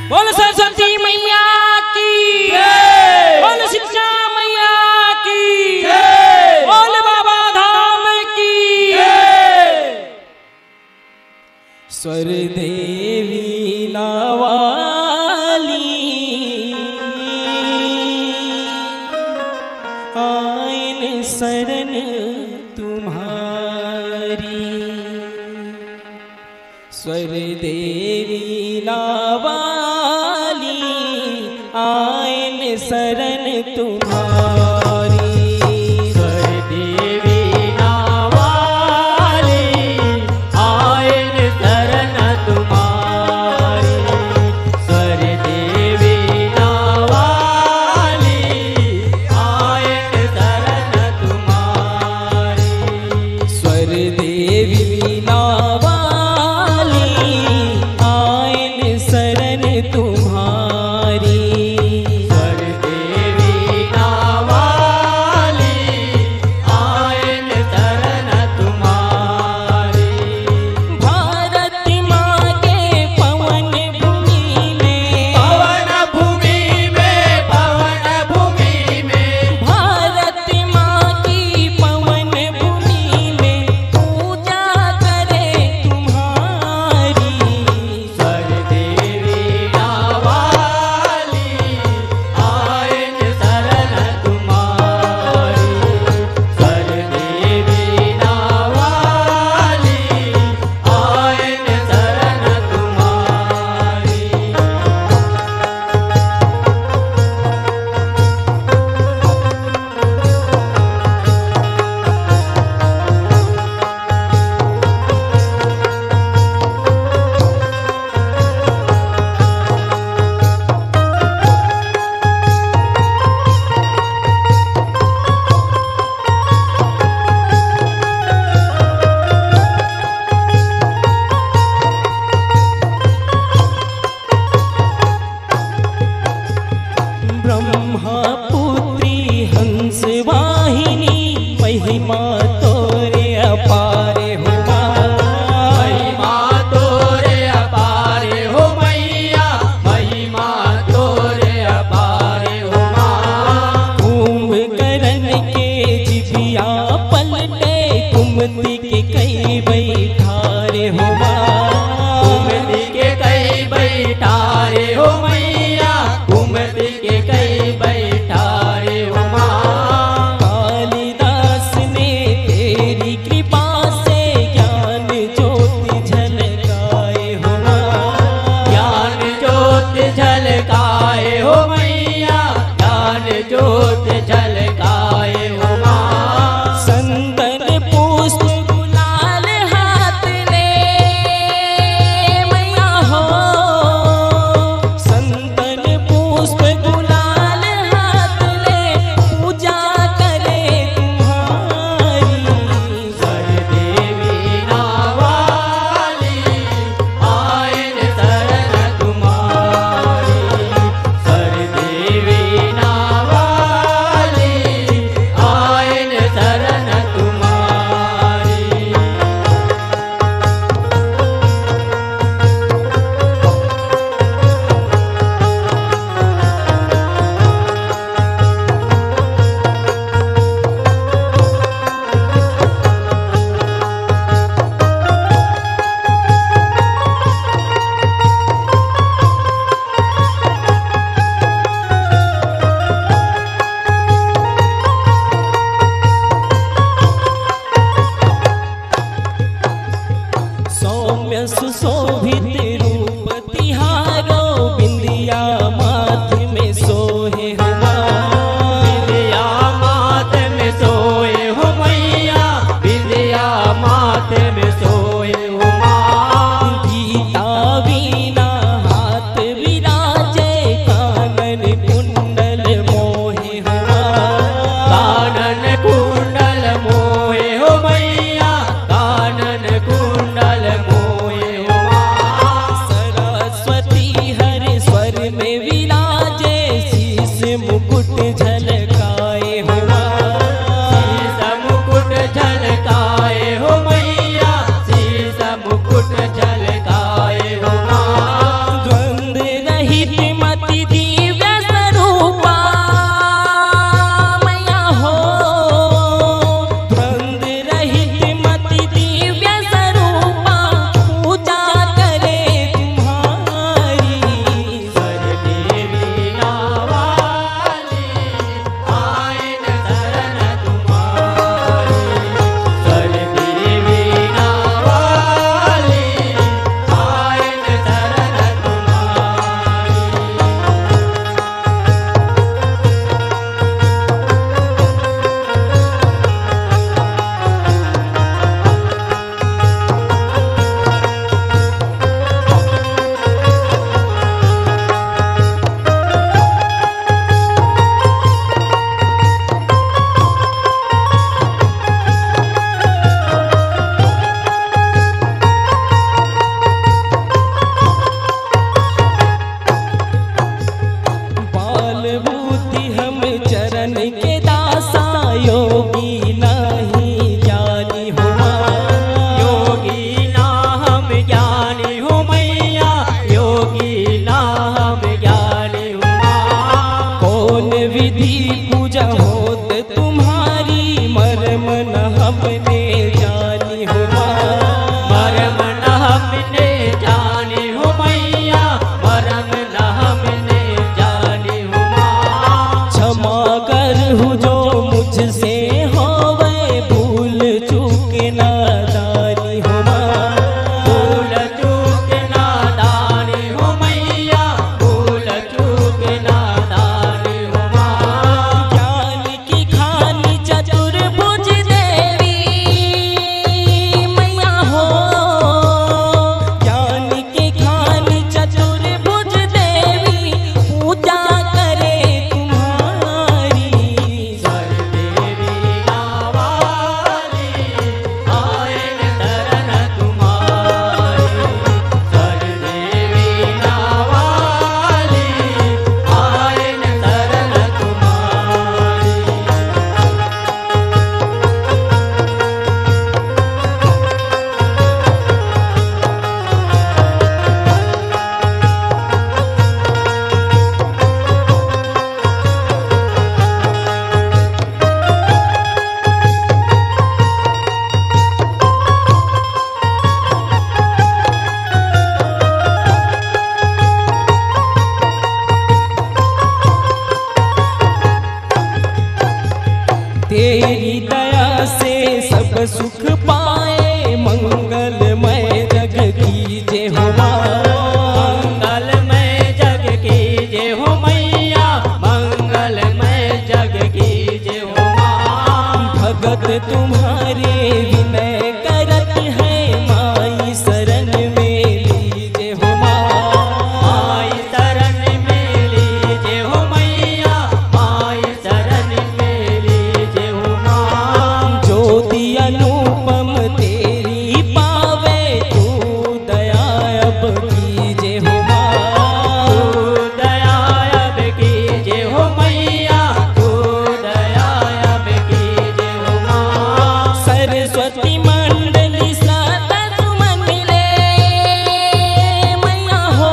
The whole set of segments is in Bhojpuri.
बोल सरस्वती मैया की, बोल शिक्षा मैया की, बोल बाबा धाम की। स्वर देवी नावाली आइन शरण तुम्हारी। स्वर देवी नावाली आइन शरण तुम्हारी। स्वर देवी नावाली आइन शरण तुम्हारी। स्वर देवी नावाली आइन शरण तुम्हारी। स्वर देवी नावाली आइन शरण तुम्हारी। स्वर देवी नावाली आइन शरण तुम्हारी। भारत माँ के पवन भूमि में, पवन भूमि में, पवन भूमि में, भारत माँ की पवन भूमि में पूजा करे तुम्हारी। स्वर देवी नावाली आइन शरण तुम्हारी। स्वर देवी नावाली आइन शरण तुम्हारी। ब्रह्मपुत्री हंस वाहिनी महिमा तोरे अपारे हो महिमा तोरे अपारे हो मैया, महिमा तोरे अपारे हो माँ। कुंभकर्ण के जिभिया पलटे कुमति के कई बैठारे हो कुमति के कई बैठारे हो मैया, कुमति के कई बैठारे हो माँ। कालिदास ने तेरी कृपा से ज्ञान ज्योति झलकाए हो ज्ञान ज्योत झलकाए हो मैया, ज्ञान ज्योत झलकाए हो माँ। संदन पुष्प गुलाल हाथ ले मैया हो, संदन पुष्प गुलाल हाथ ले पूजा करे तुम्हारी। स्वर देवी नावाली आइन शरण तुम्हारी। स्वर देवी नावाली होत तुम्हारी मर्म न हमने जानी हो माँ। मरम न हमने जानी हो मैया, मरम न हमने जानी हो माँ। क्षमा कर हूँ जो मुझसे होवे भूल चूक नादानी हो माँ। भूल चूक नादानी हो मैया, भूल चूक नादानी हो माँ। ज्ञान की खानी चतुर्भुज देवी मैया हो। ज्ञान की खानी चतुर्भुज देवी पूजा करे तुम्हारी। सरदेवी नावाली आयन शरण तुम्हारी, सरदेवी नावाली आयन शरण तुम्हारी। तेरी दया से सब सुख पाए मंगलमय जग कीजे हो माँ। मंगलमय जग कीजे हो मैया, मंगलमय जग कीजे हो माँ। भगत तुम्हारे विनय करत है माई शरण में लीजे हो माँ। माई शरण में लीजे हो मैया, माई शरण में लीजे हो माँ। ज्योति अनुपम तेरी पावे तू दया अब कीजे हो माँ। तू दया अब कीजे हो मैया, तू दया अब कीजे हो माँ। सरस्वती मंडली सदा सुमन ले मैया हो।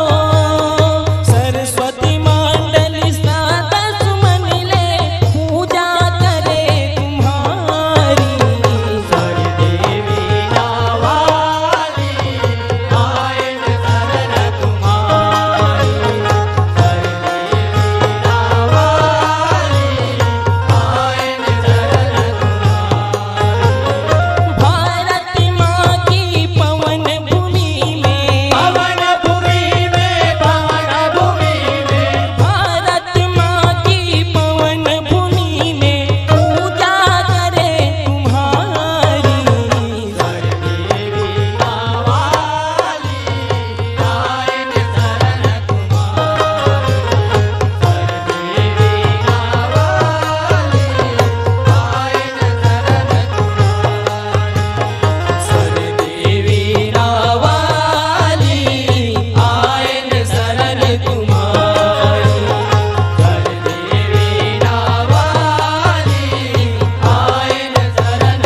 सरस्वती मंडली सदा सुमन ले पूजा करे तुम्हारी। सरदेवी नावाली आयन शरण तुम्हारी, सरदेवी नावाली आयन शरण तुम्हारी। भारत माँ की पवन भूमि में, पवन भूमि में, पवन भूमि में, भारत माँ की पवन भूमि में पूजा करे तुम्हारी। सरदेवी नावाली आयन शरण तुम्हारी, सरदेवी नावाली आयन शरण तुम्हारी। सरदेवी नावाली आयन शरण तुम्हारी। सरदेवी नावाली आयन शरण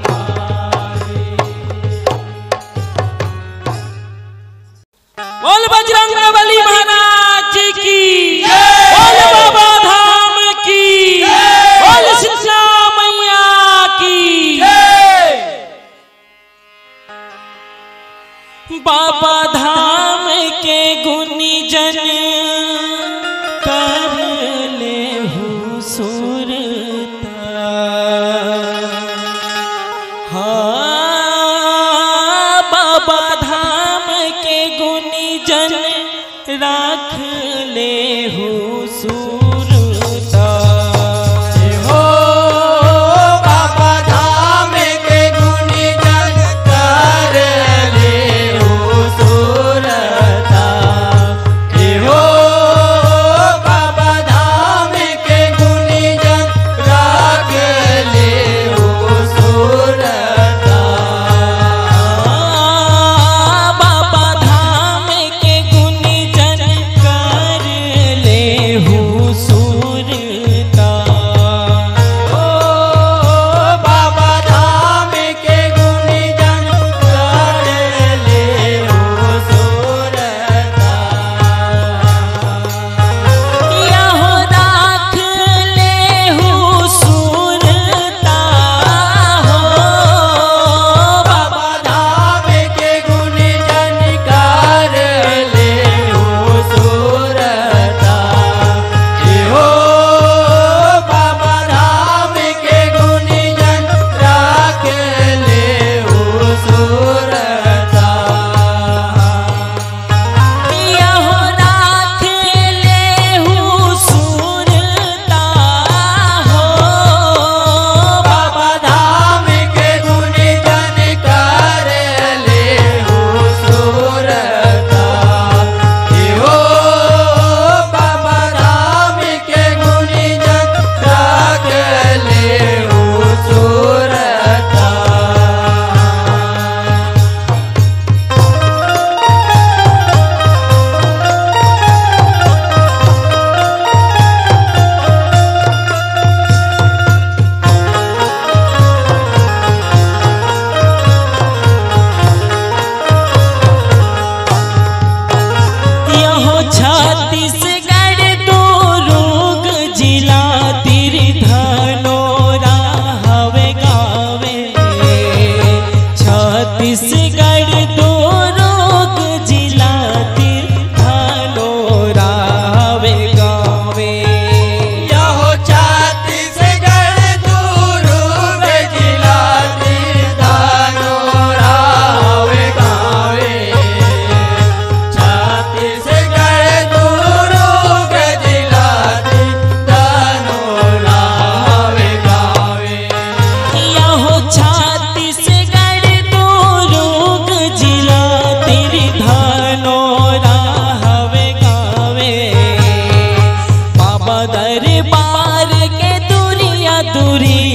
तुम्हारी। बोल बजरंगबली महाराज की, बोल बाबा धाम की, बोल शीतला मैया की। बाबा धाम के गुनी जन कर ले सुरता। हाँ बाबा धाम के गुनी जन राख ले हो सुरता। हो बाबा धाम के गुनी जन कर ले हो सुरता। हो बाबा धाम के गुनी जन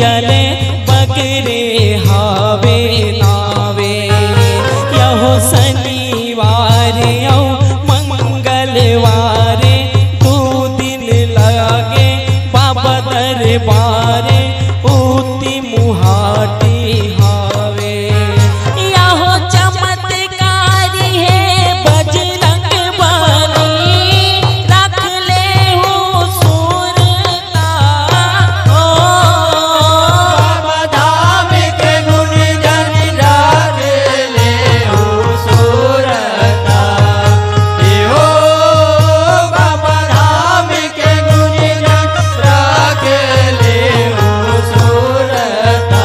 चले बकरे हावे नावे। यहो शनिवार औ मंगलवार दो दिन लागे बाबा दरबारे उती मुहाटी हावे। यहो चमत्कारी है बजरंग बली रख ले हो सुरता। ओ बाबा धाम के गुण जन राग ले हो सुरता। हो बाबा धाम के गुण जन राग ले हो सुरता।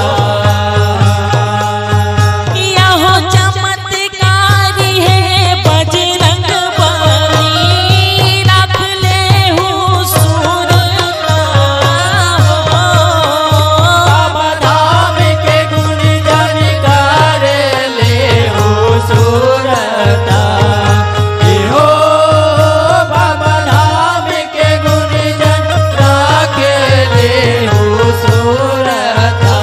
यहो चमत्कारी है बजरंग बली रख ले हो सुरता। बाबा धाम के गुण जन कर ले हो सुरता। हो बाबा धाम के गुण जन राख ले हो सुरता।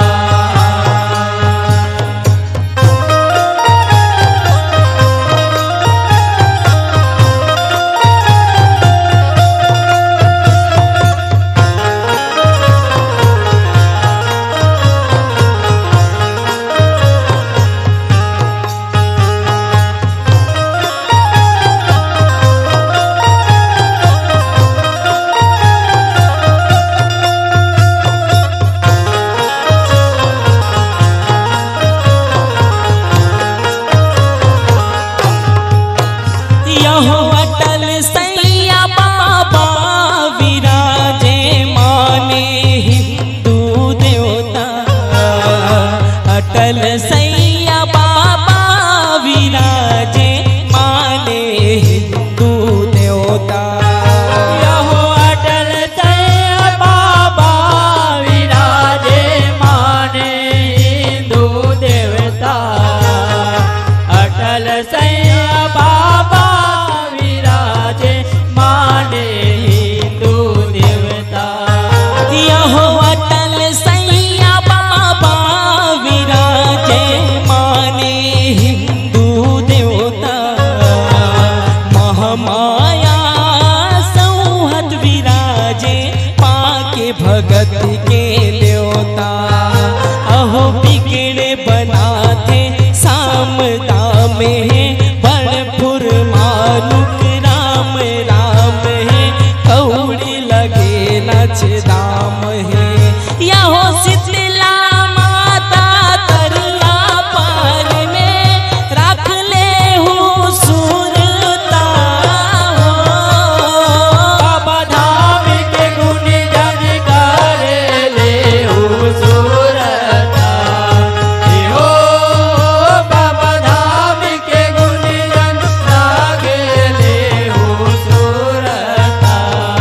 यहो अटल सैया बाबा विराजे माने हिंदू देवता। अटल सैया बाबा विराजे माने हिंदू देवता। यहो अटल सैया बाबा विराजे माने हिंदू देवता। अटल सैया बाबा विराजे माने हिंदू देवता। यहो अटल सैया बाबा विराजे माने हिंदू देवता। महामाया सौहत विराजे पाके भगत के ल्योता। अहो बिगड़े बनाते साम दाम है बड़पुर मानुक राम राम है कौड़ी लगे नच दाम है। यहो शीतला माता तरला पार में रख ले हो सुरता। बाबा धाम के गुण जन कर ले हो सुरता। हो बाबा धाम के गुण जन राग ले हो सुरता।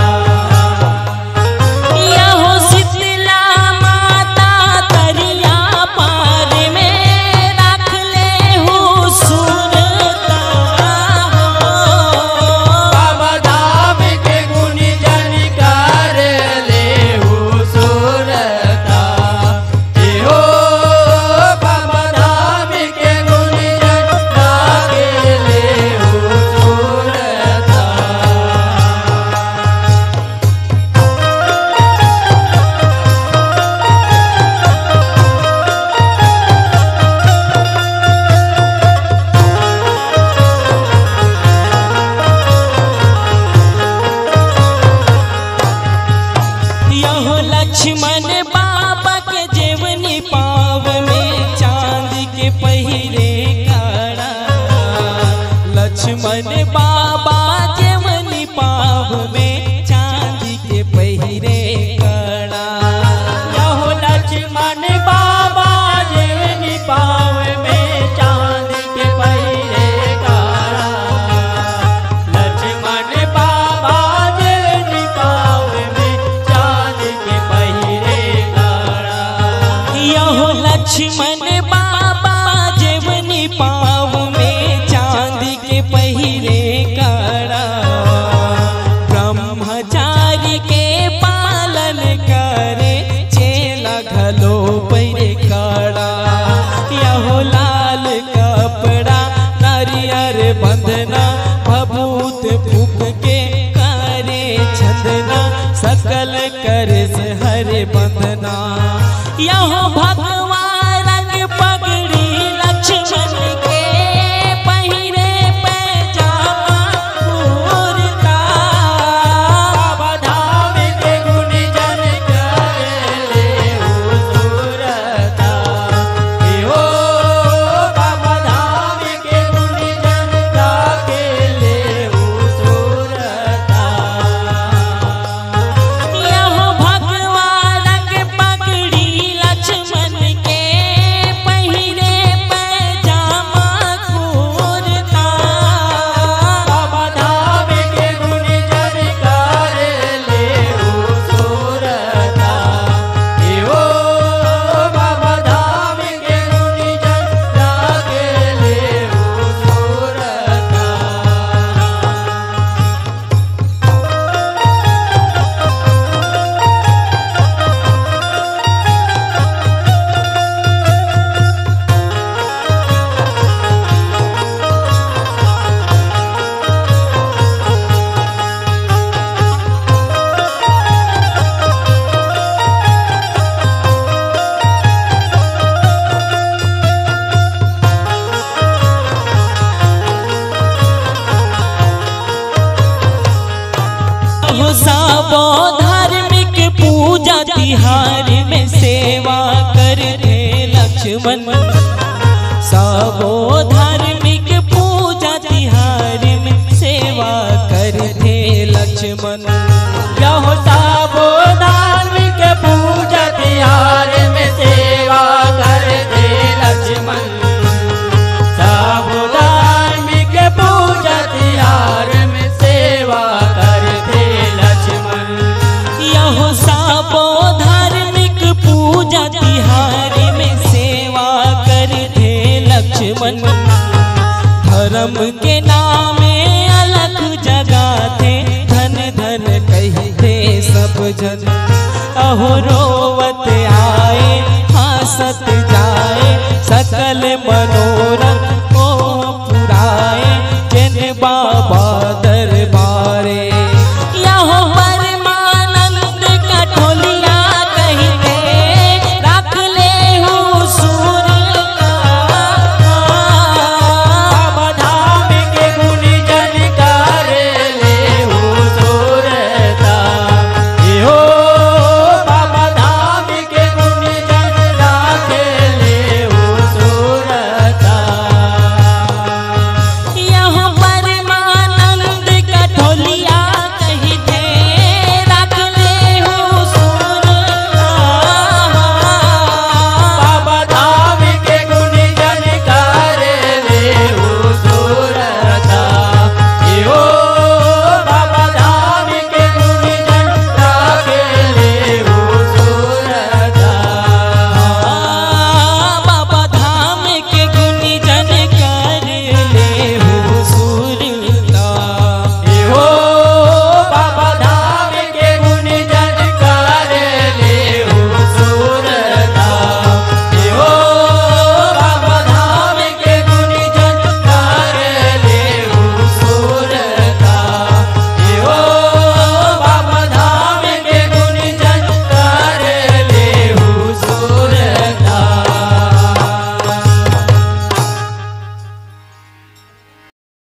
यहो शीतला माता तरिया पार में रख ले हो सुरता। बाबा धाम के गुण जन कर ले हो सुरता। हो बाबा धाम के गुण जन राग ले हो सुरता। यहो लक्ष्मण बाबा के जेवनी पाव में चांद के पहिरे काड़ा। लक्ष्मण बाबा जेवनी पाव में चांद के पहिरे काड़ा। यहो लक्ष्मण बाबा जीवनी पाव में चांद के पहिरे काड़ा। लक्ष्मण बाबा जीवनी पाव में चांद के पहिरे काड़ा। यहो लक्ष्मण बाबा जेवनी पाव में चांद के पहिरे काड़ा। ब्रह्मचारी के पालन करे चेला घर बंधना। यहाँ भगवान रंग पगड़ी लक्ष्मण के पहिरे पैजामा कुर्ता। बाबा धाम के गुण जन करे हुजूरता। हो बाबा धाम के गुण जन के ले हुजूरता। यहाँ भगवान रंग पगड़ी लक्ष्मण के पहिरे पैजामा कुर्ता। बाबा धाम के गुण जन करे ले हुजूरता। हो बाबा धाम के गुण जन के ले हुजूरता। हो सबो धार्मिक पूजा तिहार में सेवा करते लक्ष्मण। सबो धार्मिक पूजा तिहार में सेवा करते लक्ष्मण। यहो सबो धार्मिक पूजा तिहार में सेवा करते लक्ष्मण। सबो धार्मिक पूजा तिहार में सेवा करते लक्ष्मण। यहो सबो धार्मिक पूजा तिहार में सेवा करते लक्ष्मण। धर्म के नामे अलग जगाते धन धन कहते सब जन। अहो रो